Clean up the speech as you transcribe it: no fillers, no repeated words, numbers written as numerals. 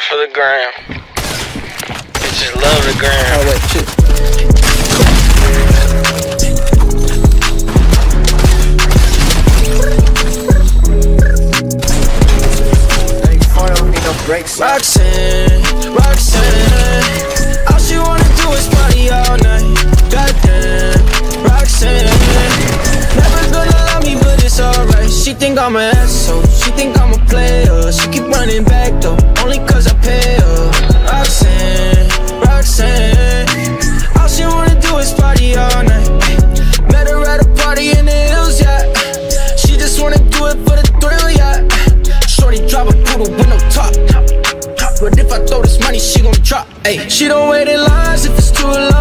for the gram. Bitches love the gram. Oh wait, shit. Roxanne, Roxanne, all she wanna do is party all night. Goddamn, Roxanne, never gonna love me, but it's alright. She think I'm an asshole, she think I'm a player. She keep running back though, only cause I pay her. Roxanne, Roxanne, all she wanna do is party all night. Met her at a party in the hills, yeah. She just wanna do it for the thrill, yeah. Shorty drive a poodle with no top. But if I throw this money, she gon' drop. Ay, she don't wait in lines if it's too long.